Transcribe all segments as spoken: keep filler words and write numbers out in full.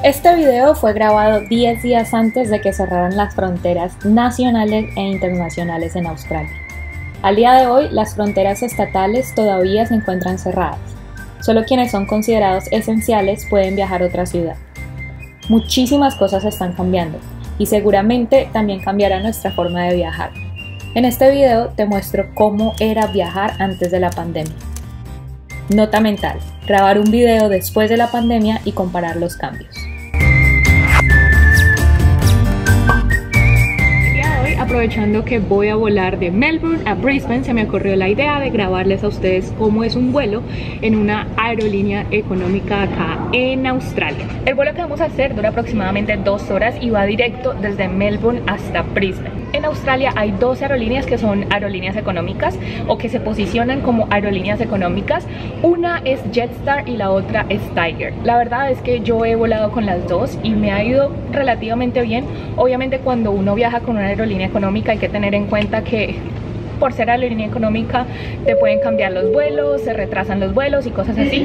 Este video fue grabado diez días antes de que cerraran las fronteras nacionales e internacionales en Australia. Al día de hoy, las fronteras estatales todavía se encuentran cerradas. Solo quienes son considerados esenciales pueden viajar a otra ciudad. Muchísimas cosas están cambiando y seguramente también cambiará nuestra forma de viajar. En este video te muestro cómo era viajar antes de la pandemia. Nota mental: grabar un video después de la pandemia y comparar los cambios. Aprovechando que voy a volar de Melbourne a Brisbane, se me ocurrió la idea de grabarles a ustedes cómo es un vuelo en una aerolínea económica acá en Australia. El vuelo que vamos a hacer dura aproximadamente dos horas y va directo desde Melbourne hasta Brisbane. En Australia hay dos aerolíneas que son aerolíneas económicas o que se posicionan como aerolíneas económicas. Una es Jetstar y la otra es Tiger. La verdad es que yo he volado con las dos y me ha ido relativamente bien. Obviamente cuando uno viaja con una aerolínea económica hay que tener en cuenta que por ser aerolínea económica te pueden cambiar los vuelos, se retrasan los vuelos y cosas así.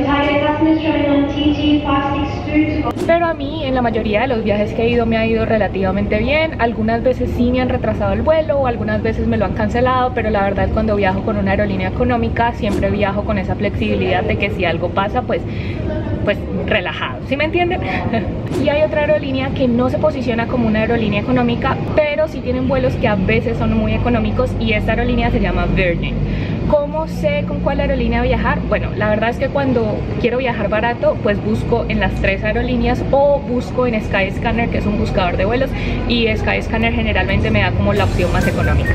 Pero a mí en la mayoría de los viajes que he ido me ha ido relativamente bien. Algunas veces sí me han retrasado el vuelo, algunas veces me lo han cancelado, pero la verdad cuando viajo con una aerolínea económica siempre viajo con esa flexibilidad de que si algo pasa pues pues relajado, ¿sí me entienden? Y hay otra aerolínea que no se posiciona como una aerolínea económica, pero sí tienen vuelos que a veces son muy económicos y esta aerolínea se llama Virgin. ¿Cómo sé con cuál aerolínea viajar? Bueno, la verdad es que cuando quiero viajar barato, pues busco en las tres aerolíneas o busco en Skyscanner, que es un buscador de vuelos, y Skyscanner generalmente me da como la opción más económica.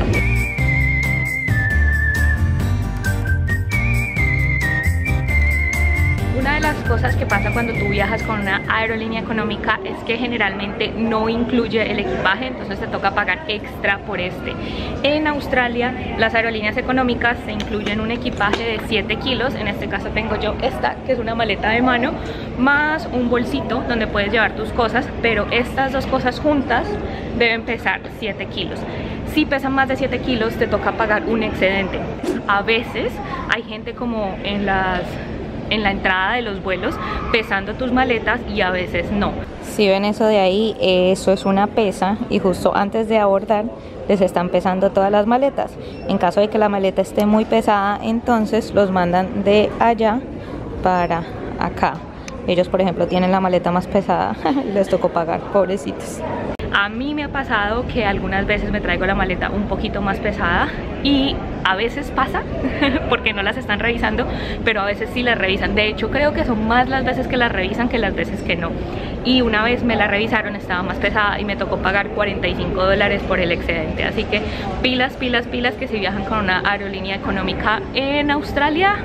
Una de las cosas que pasa cuando tú viajas con una aerolínea económica es que generalmente no incluye el equipaje, entonces te toca pagar extra por este. En Australia las aerolíneas económicas se incluyen un equipaje de siete kilos, en este caso tengo yo esta que es una maleta de mano más un bolsito donde puedes llevar tus cosas, pero estas dos cosas juntas deben pesar siete kilos. Si pesan más de siete kilos te toca pagar un excedente. A veces hay gente como en las en la entrada de los vuelos pesando tus maletas y a veces no. Si ven eso de ahí, eso es una pesa y justo antes de abordar les están pesando todas las maletas. En caso de que la maleta esté muy pesada, entonces los mandan de allá para acá. Ellos por ejemplo tienen la maleta más pesada y les tocó pagar, pobrecitos. A mí me ha pasado que algunas veces me traigo la maleta un poquito más pesada y a veces pasa porque no las están revisando, pero a veces sí las revisan. De hecho creo que son más las veces que las revisan que las veces que no. Y una vez me la revisaron, estaba más pesada y me tocó pagar cuarenta y cinco dólares por el excedente. Así que pilas, pilas, pilas que si viajan con una aerolínea económica en Australia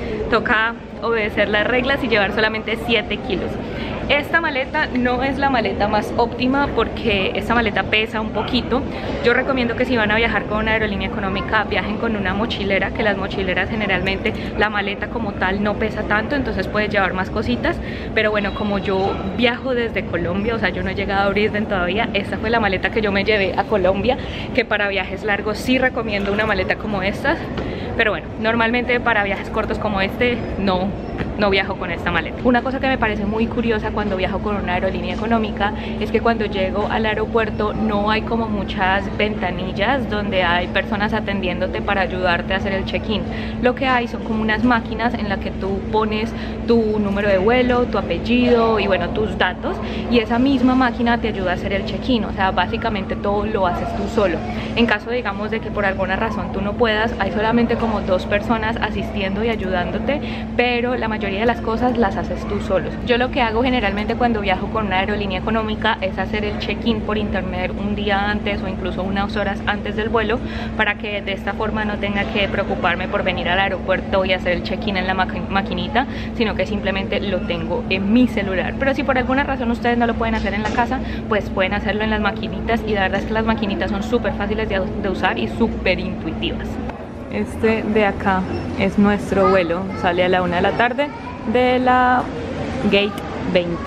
toca obedecer las reglas y llevar solamente siete kilos. Esta maleta no es la maleta más óptima porque esta maleta pesa un poquito. Yo recomiendo que si van a viajar con una aerolínea económica viajen con una mochilera, que las mochileras generalmente la maleta como tal no pesa tanto, entonces puedes llevar más cositas. Pero bueno, como yo viajo desde Colombia, o sea yo no he llegado a Brisbane todavía, esta fue la maleta que yo me llevé a Colombia, que para viajes largos sí recomiendo una maleta como estas. Pero bueno, normalmente para viajes cortos como este no, no viajo con esta maleta. Una cosa que me parece muy curiosa cuando viajo con una aerolínea económica es que cuando llego al aeropuerto no hay como muchas ventanillas donde hay personas atendiéndote para ayudarte a hacer el check-in. Lo que hay son como unas máquinas en las que tú pones tu número de vuelo, tu apellido y bueno, tus datos, y esa misma máquina te ayuda a hacer el check-in. O sea, básicamente todo lo haces tú solo. En caso digamos de que por alguna razón tú no puedas, hay solamente como dos personas asistiendo y ayudándote, pero la mayoría de las cosas las haces tú solo. Yo lo que hago generalmente cuando viajo con una aerolínea económica es hacer el check-in por internet un día antes o incluso unas horas antes del vuelo, para que de esta forma no tenga que preocuparme por venir al aeropuerto y hacer el check-in en la maqui maquinita, sino que simplemente lo tengo en mi celular. Pero si por alguna razón ustedes no lo pueden hacer en la casa, pues pueden hacerlo en las maquinitas, y la verdad es que las maquinitas son súper fáciles de, de usar y súper intuitivas. Este de acá es nuestro vuelo, sale a la una de la tarde de la Gate veinte.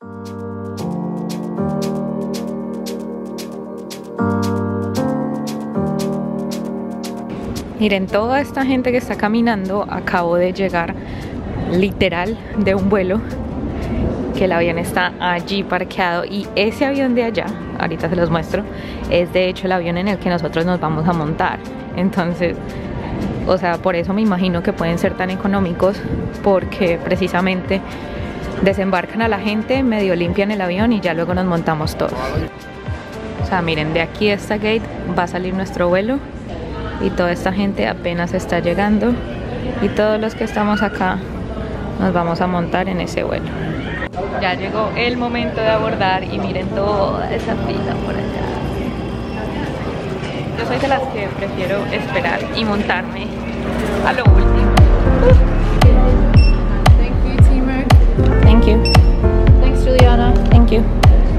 Miren, toda esta gente que está caminando, acabo de llegar literal de un vuelo que el avión está allí parqueado y ese avión de allá, ahorita se los muestro, es de hecho el avión en el que nosotros nos vamos a montar. Entonces, o sea, por eso me imagino que pueden ser tan económicos, porque precisamente desembarcan a la gente, medio limpian el avión y ya luego nos montamos todos. O sea, miren, de aquí a esta gate va a salir nuestro vuelo y toda esta gente apenas está llegando y todos los que estamos acá nos vamos a montar en ese vuelo. Ya llegó el momento de abordar y miren toda esa fila por allá. Yo soy de las que prefiero esperar y montarme a lo último. Thank you, Timur. Thank you. Thanks, Juliana. Thank you.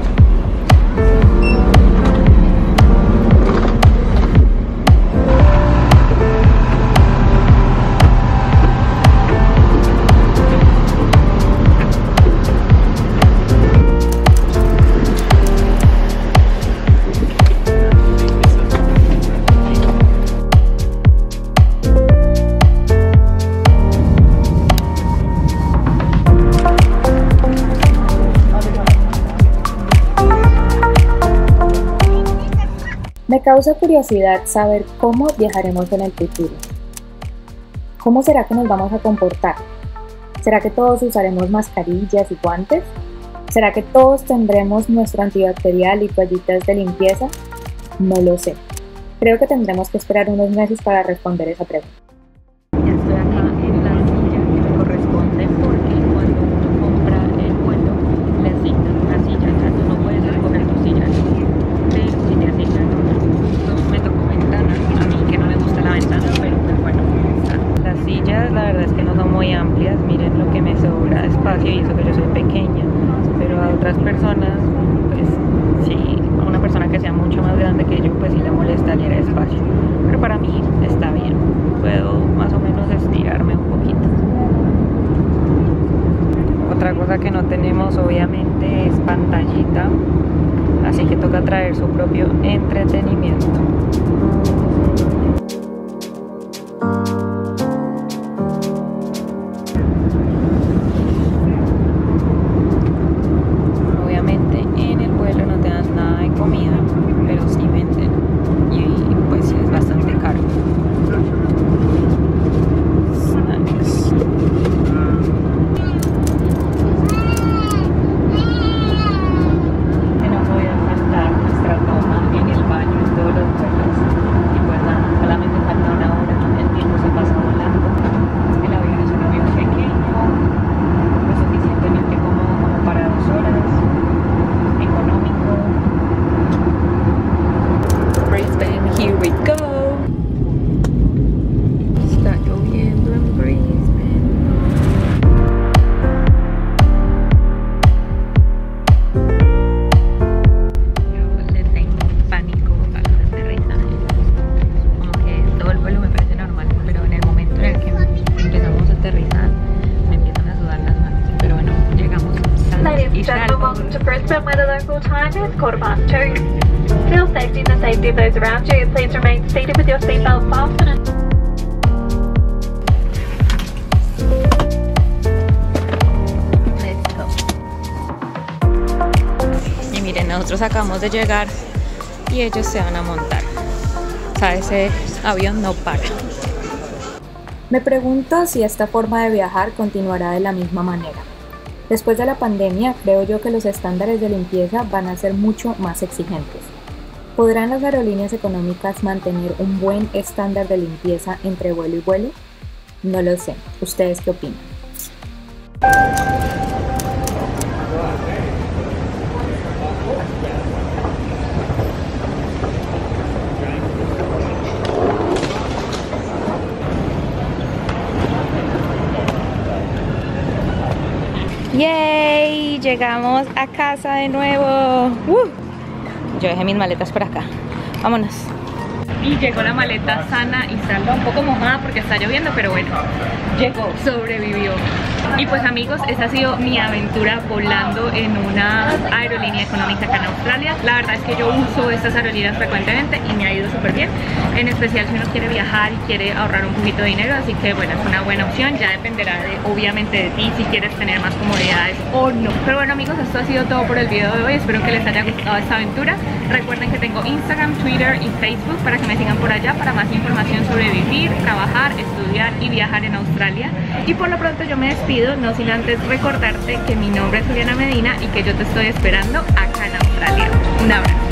Me causa curiosidad saber cómo viajaremos en el futuro. ¿Cómo será que nos vamos a comportar? ¿Será que todos usaremos mascarillas y guantes? ¿Será que todos tendremos nuestro antibacterial y toallitas de limpieza? No lo sé. Creo que tendremos que esperar unos meses para responder esa pregunta. Ya estoy acá en la silla que me corresponde, porque cuando uno compra el vuelo le asignan una silla, ya tú no puedes escoger tu silla, pero si te asignan otra. Me tocó ventana, a mí que no me gusta la ventana, pero pues bueno, las sillas la verdad es que no son muy amplias, miren lo que me sobra de espacio y eso que yo soy pequeña, pero a otras personas, pues sí, a una persona que sea mucho más grande que yo, pues sí le molestaría el espacio, pero para mí está bien, puedo más o menos estirarme un poquito. Otra cosa que no tenemos obviamente es pantallita, así que toca traer su propio entretenimiento. Obviamente en el vuelo no te dan nada de comida, pero sí venden y pues es bastante caro. Snacks. To Brisbane, where the local time is quarter past two. For your safety and the safety of those around you, please remain seated with your seatbelt fastened. Let's go. Y miren, nosotros acabamos de llegar y ellos se van a montar. O sea, ese avión no para. Me pregunto si esta forma de viajar continuará de la misma manera. Después de la pandemia, creo yo que los estándares de limpieza van a ser mucho más exigentes. ¿Podrán las aerolíneas económicas mantener un buen estándar de limpieza entre vuelo y vuelo? No lo sé. ¿Ustedes qué opinan? ¡Yay! Llegamos a casa de nuevo. Uh, yo dejé mis maletas por acá. Vámonos. Y llegó la maleta sana y salva, un poco mojada porque está lloviendo, pero bueno, llegó, sobrevivió. Y pues amigos, esa ha sido mi aventura volando en una aerolínea económica acá en Australia. La verdad es que yo uso estas aerolíneas frecuentemente y me ha ido súper bien, en especial si uno quiere viajar y quiere ahorrar un poquito de dinero, así que bueno, es una buena opción. Ya dependerá de, obviamente, de ti si quieres tener más comodidades o no. Pero bueno amigos, esto ha sido todo por el video de hoy. Espero que les haya gustado esta aventura. Recuerden que tengo Instagram, Twitter y Facebook para que me sigan por allá para más información sobre vivir, trabajar, estudiar y viajar en Australia. Y por lo pronto yo me despido, no sin antes recordarte que mi nombre es Juliana Medina y que yo te estoy esperando acá en Australia. Un abrazo.